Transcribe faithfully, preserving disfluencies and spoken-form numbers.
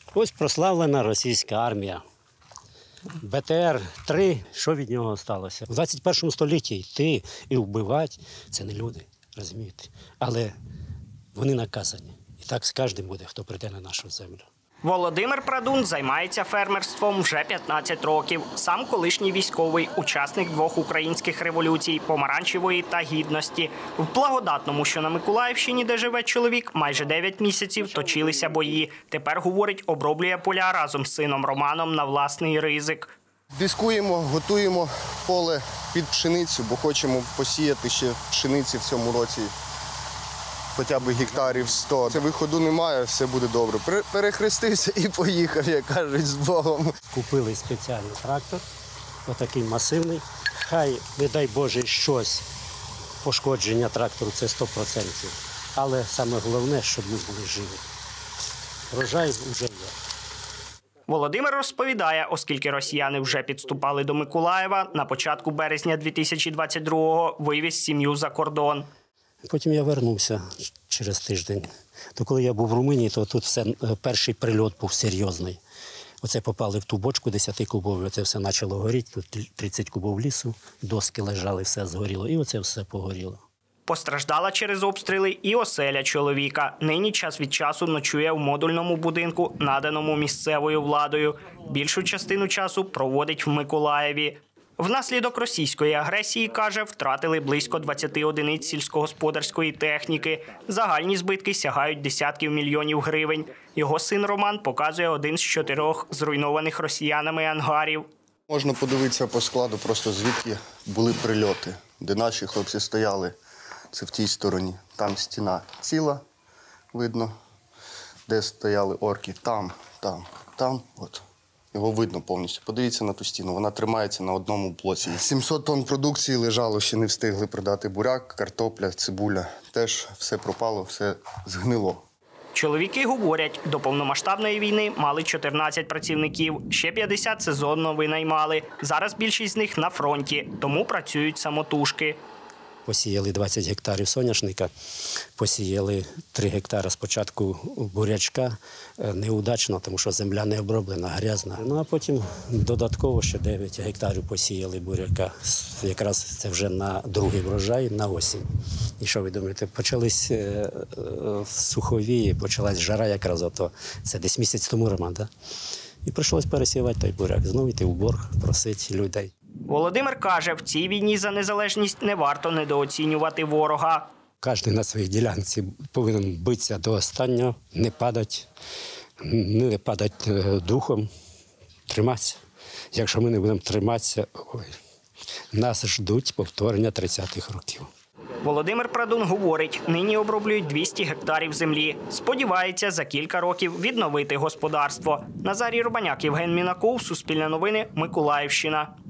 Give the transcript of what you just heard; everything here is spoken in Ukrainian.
Ось прославлена російська армія. Бе те ер три, що від нього залишилося? У двадцять першому столітті йти і вбивати – це не люди, розумієте? Але вони наказані. І так з кожним буде, хто прийде на нашу землю. Володимир Прадун займається фермерством вже п'ятнадцять років. Сам колишній військовий, учасник двох українських революцій – Помаранчевої та Гідності. В Благодатному, що на Миколаївщині, де живе чоловік, майже дев'ять місяців точилися бої. Тепер, говорить, оброблює поля разом з сином Романом на власний ризик. Дискуємо, готуємо поле під пшеницю, бо хочемо посіяти ще пшениці в цьому році. Хоча б гектарів сто. Це виходу немає, все буде добре. Перехрестився і поїхав, як кажуть, з Богом. Купили спеціальний трактор, отакий масивний. Хай, не дай Боже, щось, пошкодження трактору – це сто відсотків. Але саме головне, щоб ми були живі. Врожай вже є. Володимир розповідає, оскільки росіяни вже підступали до Миколаєва, на початку березня дві тисячі двадцять другого вивіз сім'ю за кордон. Потім я вернувся через тиждень. То коли я був в Румунії, то тут все, перший прильот був серйозний. Оце попали в ту бочку десятикубову, оце все почало горіти, тут тридцять кубов лісу, доски лежали, все згоріло, і оце все погоріло. Постраждала через обстріли і оселя чоловіка. Нині час від часу ночує в модульному будинку, наданому місцевою владою. Більшу частину часу проводить в Миколаєві. Внаслідок російської агресії, каже, втратили близько двадцяти одиниць сільськогосподарської техніки. Загальні збитки сягають десятків мільйонів гривень. Його син Роман показує один з чотирьох зруйнованих росіянами ангарів. Можна подивитися по складу, просто звідки були прильоти, де наші хлопці стояли. Це в тій стороні. Там стіна ціла, видно, де стояли орки. Там, там, там, от. Його видно повністю. Подивіться на ту стіну, вона тримається на одному блоці. сімсот тонн продукції лежало, ще не встигли продати. Буряк, картопля, цибуля. Теж все пропало, все згнило. Чоловіки говорять, до повномасштабної війни мали чотирнадцять працівників, ще п'ятдесят сезонно винаймали. Зараз більшість з них на фронті, тому працюють самотужки. Посіяли двадцять гектарів соняшника, посіяли три гектари спочатку бурячка, неудачно, тому що земля не оброблена, грязна. Ну а потім додатково ще дев'ять гектарів посіяли буряка. Якраз це вже на другий врожай, на осінь. І що ви думаєте, почались суховії, почалась жара якраз ото. Це десь місяць тому, Роман, так? І прийшлось пересівати той буряк, знову йти в борг, просити людей. Володимир каже, в цій війні за незалежність не варто недооцінювати ворога. Кожен на своїй ділянці повинен битися до останнього, не падати, не падати духом, триматися. Якщо ми не будемо триматися, ой, нас ждуть повторення тридцятих років. Володимир Прадун говорить, нині оброблюють двісті гектарів землі. Сподівається за кілька років відновити господарство. Назарій Рубаняк, Євген Мінаков, Суспільне новини, Миколаївщина.